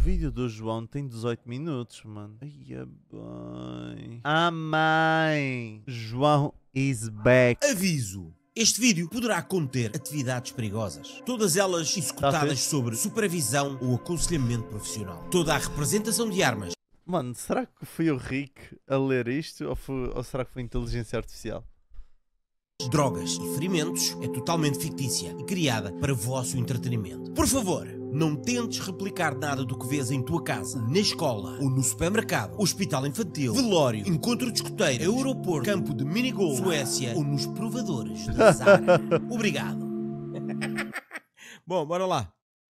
vídeo do João tem 18 minutos, mano. Ai, bem. Ah, mãe. João is back. Aviso. Este vídeo poderá conter atividades perigosas, todas elas executadas sobre supervisão ou aconselhamento profissional. Toda a representação de armas. Mano, será que foi o Rick a ler isto ou será que foi inteligência artificial? Drogas e ferimentos é totalmente fictícia e criada para vosso entretenimento. Por favor, não tentes replicar nada do que vês em tua casa, na escola ou no supermercado, hospital infantil, velório, encontro de escoteiro, aeroporto, campo de minigolf, Suécia ou nos provadores de Zara. Obrigado. Bom, bora lá.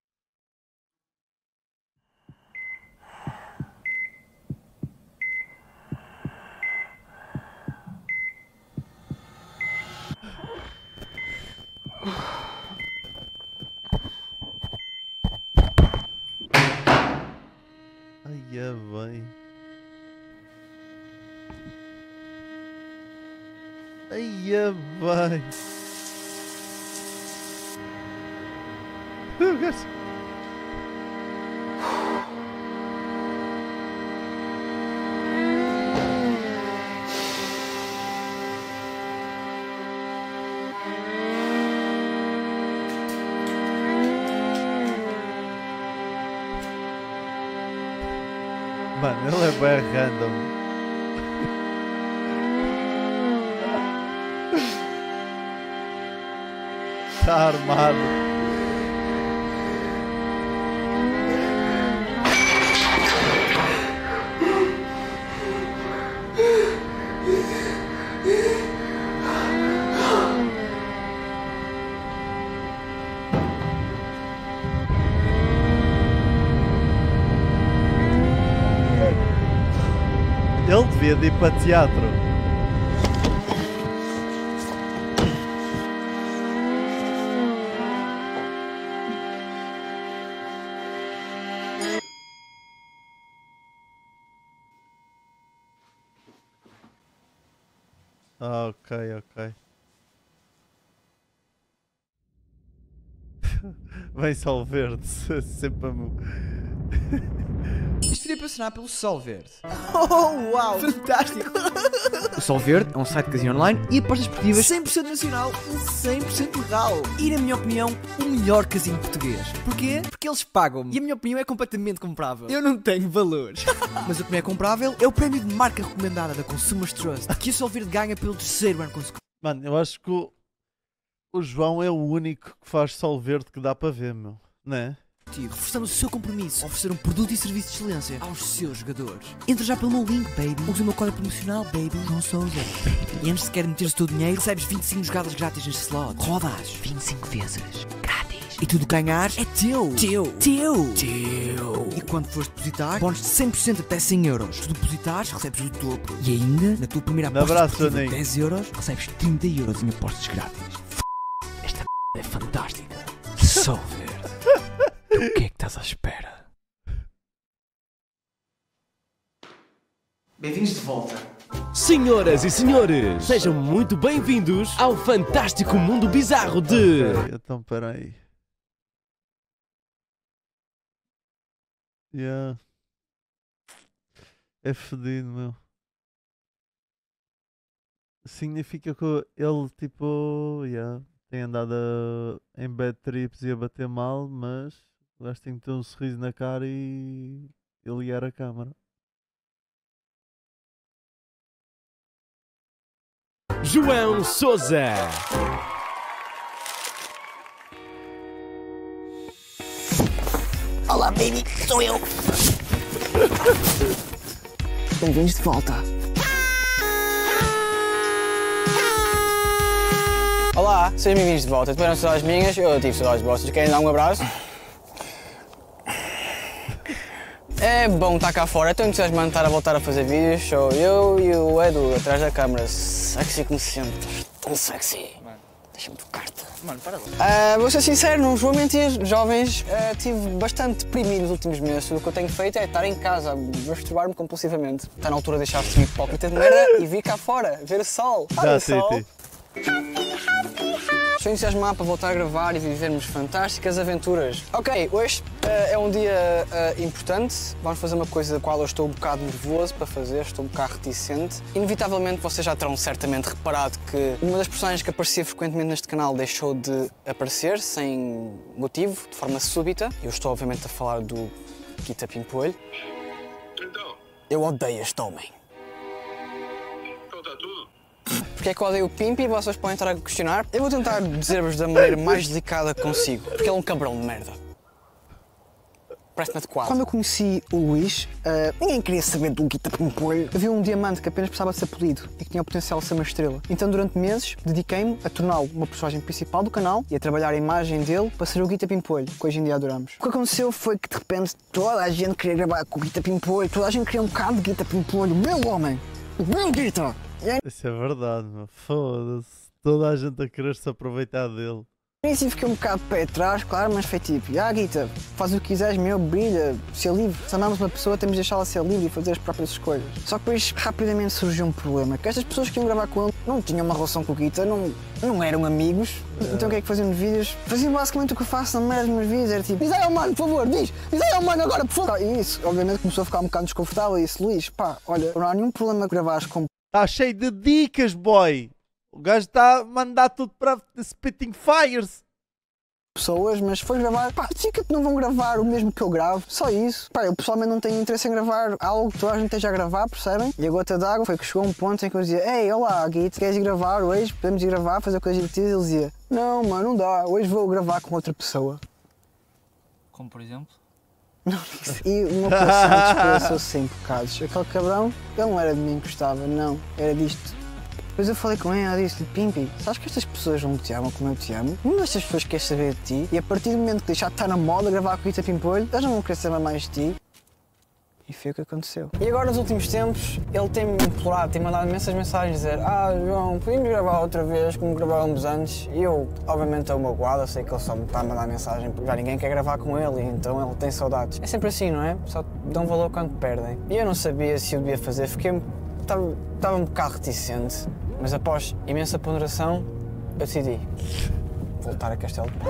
Ai, bem. Ai, bem. O gajo. Mano, ele é bem random. Está armado. Ele devia de ir para teatro. Ok. Vem Sol Verde, sempre a Isto iria passar pelo Sol Verde. Oh, uau! Fantástico! O Sol Verde é um site de casino online e apostas esportivas 100% nacional e 100% legal. E, na minha opinião, o melhor casino português. Porquê? Porque eles pagam-me. E a minha opinião é completamente comprável. Eu não tenho valores. Mas o que não é comprável é o prémio de marca recomendada da Consumers Trust, que o Sol Verde ganha pelo terceiro ano consecutivo. Mano, eu acho que o João é o único que faz Sol Verde que dá para ver, meu. Não é? Reforçando o seu compromisso a oferecer um produto e serviço de excelência aos seus jogadores. Entra já pelo meu link, baby. Usa o meu código promocional, baby. João Sousa. E antes de sequer meteres o teu dinheiro, recebes 25 jogadas grátis neste slot. Rodas 25 vezes grátis. E tudo que ganhares é teu. Teu. E quando fores depositar, bónus de 100% até 100 euros. Se depositares, recebes o dobro. E ainda, na tua primeira aposta de 10 euros, recebes 30 euros em apostas grátis. Esta é fantástica. Sol Verde. O que é que estás à espera? Bem-vindos de volta. Senhoras e senhores, sejam muito bem-vindos ao fantástico mundo bizarro de... Então, peraí. Yeah. É fedido, meu. Significa que ele, tipo, tem andado em bad trips e a bater mal, mas o gajo tem que ter um sorriso na cara e ligar a câmara. João Sousa. Olá, baby, sou eu. Bem-vindos de volta. Olá, sejam bem-vindos de volta. Tiveram saudades minhas, eu tive saudades vossas. Querem dar um abraço? É bom estar cá fora, estou entusiasmado de estar a voltar a fazer vídeos. Sou eu e o Edu atrás da câmara. Sexy como sempre, tão sexy. Mano, deixa-me tocar-te. Mano, para lá. Vou ser sincero, não vou mentir. Jovens, estive bastante deprimido nos últimos meses. Tudo o que eu tenho feito é estar em casa, masturbar-me compulsivamente. Está na altura de deixar de ser hipócrita de merda e vir cá fora, ver o sol. Já sei, sol. Estou entusiasmado para voltar a gravar e vivermos fantásticas aventuras. Ok, hoje é um dia importante. Vamos fazer uma coisa da qual eu estou um bocado nervoso para fazer, estou um bocado reticente. Inevitavelmente vocês já terão certamente reparado que uma das personagens que aparecia frequentemente neste canal deixou de aparecer sem motivo, de forma súbita. Eu estou obviamente a falar do Guita Pimpolho. Então? Eu odeio este homem. Então está tudo? Porque é que eu odeio o Pimpi e vocês podem estar a questionar. Eu vou tentar dizer-vos da maneira mais delicada que consigo, porque ele é um cabrão de merda. Parece-me adequado. Quando eu conheci o Luís, ninguém queria saber do Guita Pimpolho. Havia um diamante que apenas precisava de ser polido e que tinha o potencial de ser uma estrela. Então, durante meses, dediquei-me a torná-lo uma personagem principal do canal e a trabalhar a imagem dele para ser o Guita Pimpolho, que hoje em dia adoramos. O que aconteceu foi que, de repente, toda a gente queria gravar com o Guita Pimpolho, toda a gente queria um bocado de Guita Pimpolho, o meu homem, o meu Guita. Isso é verdade, meu. Foda-se. Toda a gente a querer se aproveitar dele. No início fiquei um bocado de pé atrás, claro, mas foi tipo, Guita, faz o que quiseres, meu, brilha, ser livre. Se amamos uma pessoa, temos de deixá-la ser livre e fazer as próprias escolhas. Só que depois rapidamente surgiu um problema, que estas pessoas que iam gravar com ele não tinham uma relação com o Guita, não eram amigos. Então o que é que faziam nos vídeos? Faziam basicamente o que eu faço na merda dos meus vídeos, era tipo, diz aí ao mano, por favor, diz aí ao mano agora, por favor. E isso, obviamente, começou a ficar um bocado desconfortável e disse, Luís, pá, olha, não há nenhum problema gravares com... Está cheio de dicas, boy. O gajo está a mandar tudo para Spitting Fires. pessoas, mas foi gravar, pá, dica que não vão gravar o mesmo que eu gravo, só isso. Pá, eu pessoalmente não tenho interesse em gravar algo que toda a gente esteja a gravar, percebem? E a gota d'água foi que chegou a um ponto em que eu dizia, ei, olá, Guito, queres ir gravar hoje? Podemos ir gravar, fazer coisas divertidas? Ele dizia, não, mano, não dá, hoje vou gravar com outra pessoa. Como por exemplo? E o meu coração despedaçou sem bocados. Aquele cabrão, ele não era de mim que gostava, não, era disto. Depois eu falei com ele, ela disse-lhe, Pimpi, sabes que estas pessoas não te amam como eu te amo? Nenhuma destas pessoas quer saber de ti e a partir do momento que deixar de estar na moda gravar com o Guita Pimpolho, elas não vão querer saber mais de ti. E foi o que aconteceu. E agora, nos últimos tempos, ele tem-me implorado, tem mandado imensas mensagens a dizer João, podemos gravar outra vez como gravávamos antes? E eu, obviamente, estou magoado, sei que ele só me está a mandar mensagem porque já ninguém quer gravar com ele, então ele tem saudades. É sempre assim, não é? Só dão valor quando perdem. E eu não sabia se eu devia fazer, estava um bocado reticente, mas após imensa ponderação, eu decidi voltar a Castelo de Pé.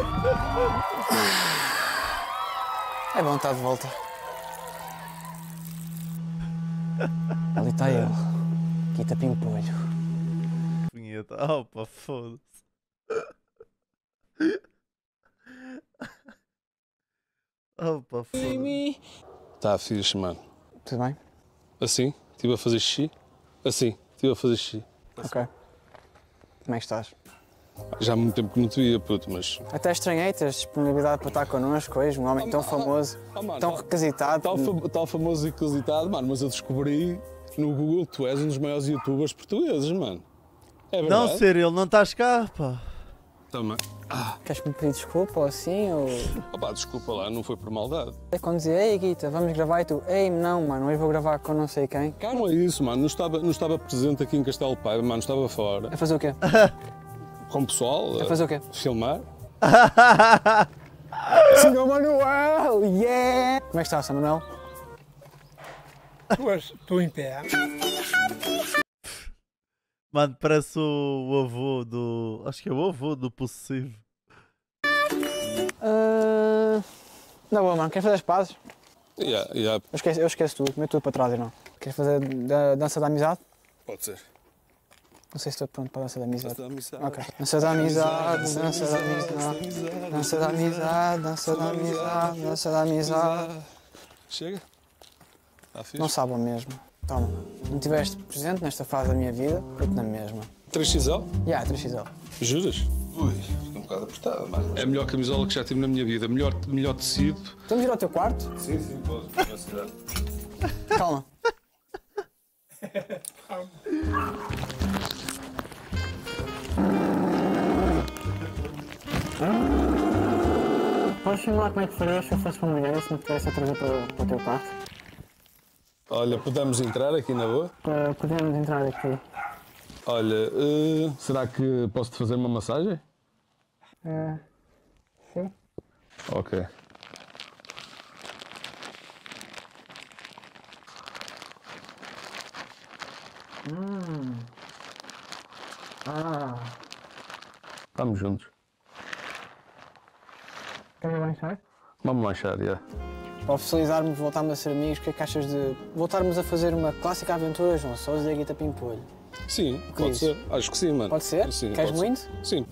É bom estar de volta. Ali está ele, Guita Pimpolho. Punheta. Opa, foda-se. Opa, foda-se. Tá fixe, mano. Tudo bem? Assim? Estive a fazer xixi? Assim, estive a fazer xixi. Ok. Como é que estás? Já há muito tempo que não te via, puto, mas... Até estranhei teres disponibilidade para estar connosco hoje, um homem tão famoso, mano, tão requisitado. Tal famoso e requisitado, mano, mas eu descobri no Google que tu és um dos maiores youtubers portugueses, mano. É verdade? Não, sério, ele não estás cá, pá. Também. Queres-me pedir desculpa ou assim? Ou... Opá, desculpa lá, não foi por maldade. É quando dizia, ei Guita, vamos gravar e tu, ei, não, mano, hoje vou gravar com não sei quem. Não é isso, mano, não estava presente aqui em Castelo de Paiva, mano, estava fora. A fazer o quê? Com o pessoal. A fazer o quê? Filmar. Senhor Manuel, yeah! Como é que está, São Manuel? Estou em pé. Mano, parece o avô do... Acho que é o avô do Possessivo. Não, bom, mano, queres fazer as pazes? Yeah. Eu esqueço tudo, meto tudo para trás e não. Queres fazer a dança da amizade? Pode ser. Não sei se estou pronto para a dança da amizade. Dança da amizade. Ok. Dança da amizade, dança da amizade, dança da amizade, dança da amizade, dança da amizade. Chega. Está fixe. Não sabem mesmo. Toma, não estiveste presente nesta fase da minha vida, foi na mesma. 3XL? 3XL. Juras? Ui, fica um bocado apertado, mano. É a melhor camisola que já tive na minha vida. Melhor tecido. Vamos ir ao teu quarto? Sim, pode. Na cidade. Calma. Podes simular como é que farias se eu fosse uma mulher e se me tivesse a trazer para o teu quarto? Olha, podemos entrar aqui na boa? Podemos entrar aqui. Olha, será que posso-te fazer uma massagem? Sim. Ok. Estamos juntos. Queres lanchar? Vamos lanchar, já. Para oficializarmos, voltarmos a ser amigos, o que é que achas de voltarmos a fazer uma clássica aventura, João Sousa e a Guita Pimpolho? Sim, que pode dizes? ser. Acho que sim, mano. Pode ser? Sim, Queres pode ser. muito? Sim.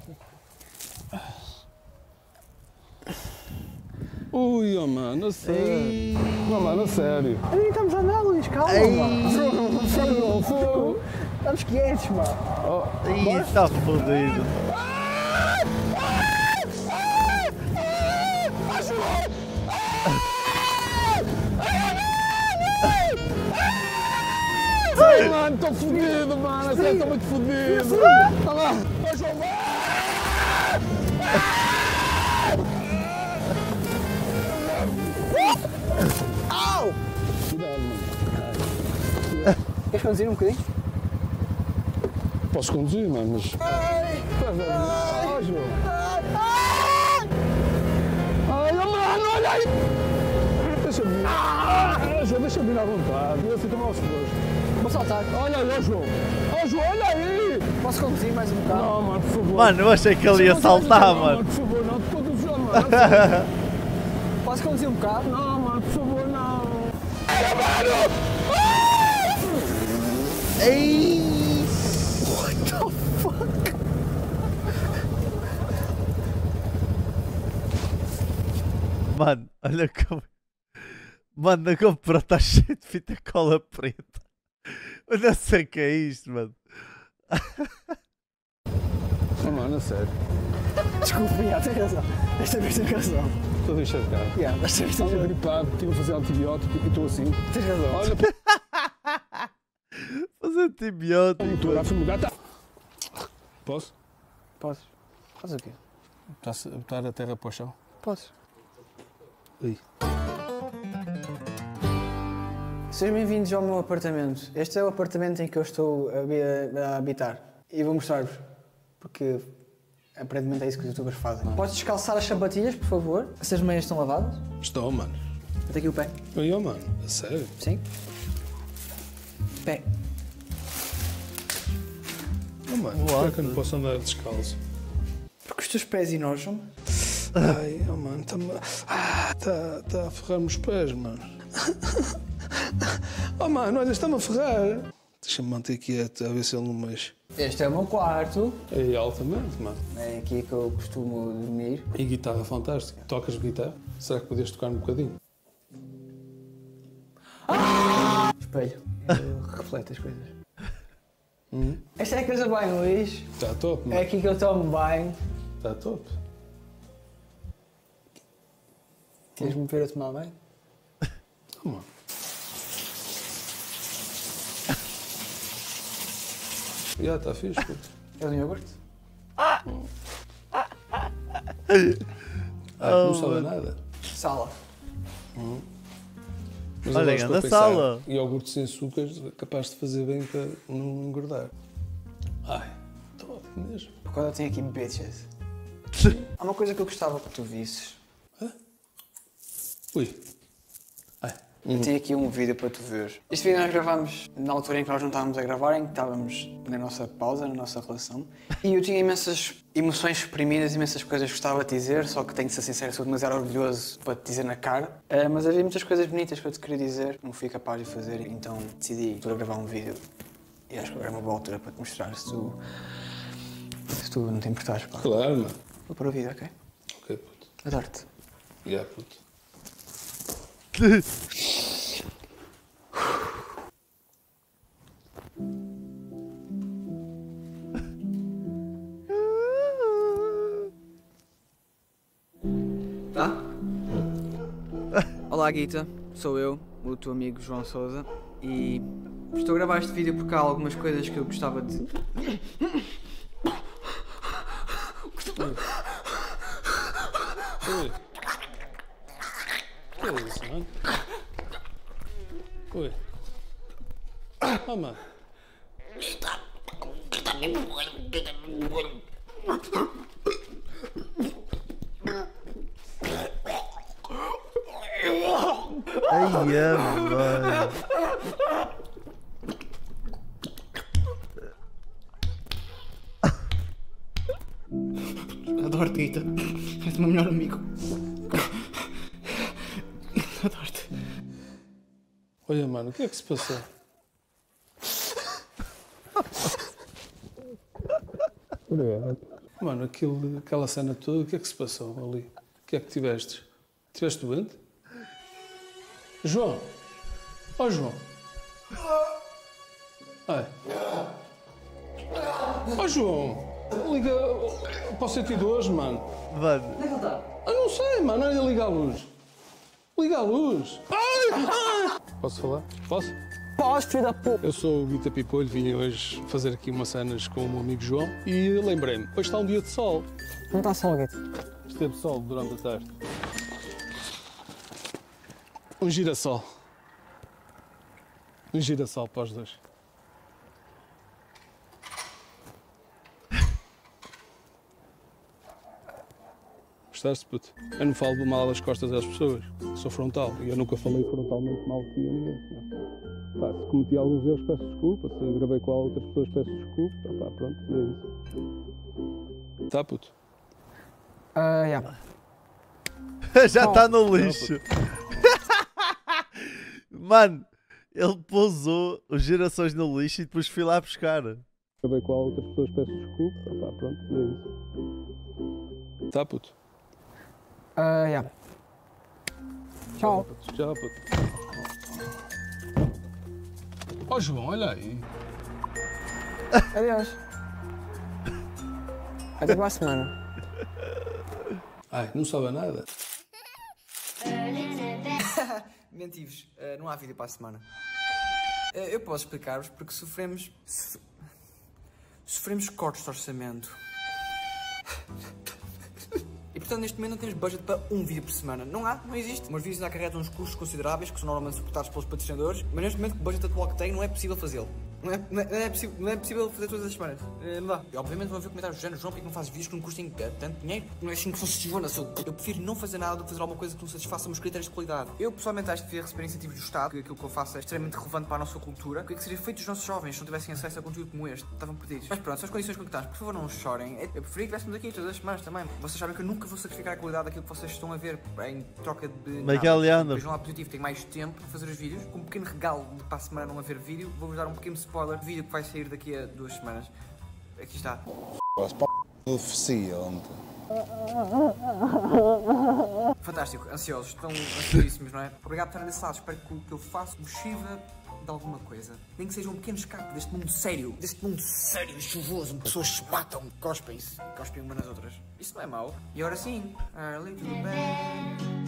Ui, oh mano, a sério. Não, mano, a sério. Nem estamos a andar, Luís, calma, mano. Fogo. Estamos quietos, mano. Ih, está fodido. Ai, mano, estou fodido, mano. A sério, estou muito fodido. Tá lá. Vai, João. Au! Cuidado, mano. Queres conduzir um bocadinho? Posso conduzir, mano, mas... Ai, João. Ai, mano, olha aí. Deixa-me ir. João, deixa-me ir à vontade. Eu sinto mal disposto. Vou saltar. Olha aí, ó João. Ó João, olha aí. Posso conduzir mais um bocado? Não, mano, por favor. Mano, eu achei que ele ia saltar, Não, mano. por favor, não te conduz, mano. Posso conduzir um bocado? Não, mano, por favor, não. Ei! Mano, olha como. Mano, a GoPro está cheia de fita cola preta. Eu não sei o que é isto, mano. Não, mano, a sério. Desculpa, tens razão. Desta vez tens razão. Estou a deixar de cá. Desta vez tens Estava razão. gripado, tive a fazer antibiótico e estou assim. Tens razão. Olha, Fazer antibiótico. motor, a fumegar, tá. Posso? Podes. Faz o quê? Está-se a botar a terra para o chão? Podes. Ui. Sejam bem-vindos ao meu apartamento. Este é o apartamento em que eu estou a habitar. E vou mostrar-vos. Porque aparentemente é isso que os youtubers fazem. Podes descalçar as sapatilhas, por favor? Essas meias estão lavadas? Estou, mano. Até aqui o pé. Oi, ó, mano, a sério? Sim. Pé. Oh, mano, por que eu não posso andar descalço? Porque os teus pés enojam-me. Ai, oh, mano, está-me... Está a ferrar-me os pés, mano. Oh, mano, olha, está-me a ferrar. Deixa-me manter quieto, a ver se ele não mexe. Este é o meu quarto. É altamente, mano. É aqui que eu costumo dormir. E guitarra fantástica. Tocas guitarra? Será que podias tocar um bocadinho? Espelho. Reflete as coisas. Esta é a casa de banho, Luís. Está top, É mano. aqui que eu tomo banho. Está top. Queres-me ver a tomar banho? Oh, mano. Já, está fixe, puto. É um iogurte? Não sabe nada. Sala. Mas Olha, eu gosto anda de pensar, sala. iogurte sem açúcares é capaz de fazer bem para não engordar. Ai, top mesmo. Porque eu tenho aqui bitches. Há uma coisa que eu gostava que tu visses. Ui. Ai. Eu tenho aqui um vídeo para tu ver. Este vídeo nós gravámos na altura em que nós não estávamos a gravar, em que estávamos na nossa pausa, na nossa relação. E eu tinha imensas emoções reprimidas, imensas coisas que gostava de dizer, só que tenho de ser sincero, sou demasiado orgulhoso para te dizer na cara. Mas havia muitas coisas bonitas que eu te queria dizer, não fui capaz de fazer, então decidi gravar um vídeo. E acho que agora é uma boa altura para te mostrar, se tu não te importares. Pá. Claro, mano. Vou para o vídeo, ok? Ok, puto. Adoro-te. Já, puto. Tá? Olá, Guita. Sou eu, o teu amigo João Sousa. E estou a gravar este vídeo porque há algumas coisas que eu gostava de... Ui. Que é isso, mano? Ui. Ah, mano. Ai, mano. Adoro-te, Guita. És o meu melhor amigo. Adoro-te. Olha, mano, o que é que se passou? Mano, aquela cena toda, o que é que se passou ali? O que é que tiveste? Tiveste doente? João! Ó, João! Ai. Ó, João! Liga para o 102, mano. Mano, Onde é que ele está? Eu não sei, mano. Olha, liga a luz. Liga a luz. Ai! Posso falar? Posso? Posso, filho da puta. Eu sou o Guita Pipolho, vim hoje fazer aqui umas cenas com o meu amigo João e lembrei-me, hoje está um dia de sol. Não está sol, Guita. Esteve sol durante a tarde. Um girassol. Um girassol para os dois. Gostaste, puto? Eu não falo mal das costas das pessoas. Sou frontal e eu nunca falei frontalmente mal de ti a ninguém. Pá, se cometi alguns erros, peço desculpa. Se gravei com outras pessoas, peço desculpa. Pá, pronto, é isso. Tá, puto? Yeah. já está no lixo. Mano, ele pousou os gerações no lixo e depois fui lá buscar. Gravei com outras pessoas, peço desculpa. Pá, pronto, é isso. Tá, puto? Yeah. Tchau. Tchau, puto. Ó, João, olha aí. Adeus. Até para a semana. Ai, não sabe nada. Menti-vos, não há vídeo para a semana. Eu posso explicar-vos porque sofremos cortes de orçamento. E portanto neste momento não temos budget para um vídeo por semana. Não existe. Os meus vídeos ainda acarretam uns custos consideráveis que são normalmente suportados pelos patrocinadores, mas neste momento com o budget atual que tenho não é possível fazê-lo. Não é possível fazer todas as semanas. Não dá. E, obviamente vão ver comentários do género: João, porque não fazes vídeos que não custem tanto dinheiro? Não é assim que funciona. Eu prefiro não fazer nada do que fazer alguma coisa que não satisfaça os critérios de qualidade. Eu pessoalmente acho que devia receber incentivos do Estado, que aquilo que eu faço é extremamente relevante para a nossa cultura. O que é que seria feito dos nossos jovens se não tivessem acesso a conteúdo como este? Estavam perdidos. Mas pronto, são as condições com que estás. Por favor, não chorem. Eu preferia que estivéssemos aqui todas as semanas também. Vocês sabem que eu nunca vou sacrificar a qualidade daquilo que vocês estão a ver em troca de Miguel Leandro. Vejam lá positivo, tenho mais tempo para fazer os vídeos. Com um pequeno regalo de para a semana não haver vídeo, vou-vos dar um pequeno spoiler do vídeo que vai sair daqui a 2 semanas. Aqui está. Fantástico, ansiosos, estão ansiosíssimos, não é? Obrigado por estarem desse lado, espero que o que eu faço vos sirva de alguma coisa. Nem que seja um pequeno escape deste mundo sério e chuvoso, onde pessoas se matam, cospem-se e cospem umas nas outras. Isso não é mau. E agora sim, a little bit.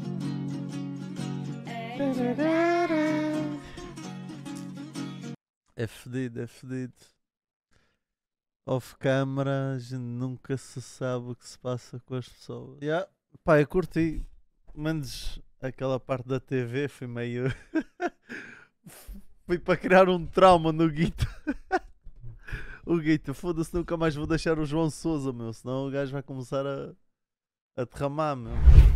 É fedido, é fedido. Off camera, a gente nunca se sabe o que se passa com as pessoas. Yeah. Pá, eu curti. Menos aquela parte da TV, foi meio. Foi para criar um trauma no Guita. O Guita, foda-se, nunca mais vou deixar o João Sousa, meu. Senão o gajo vai começar a derramar, meu.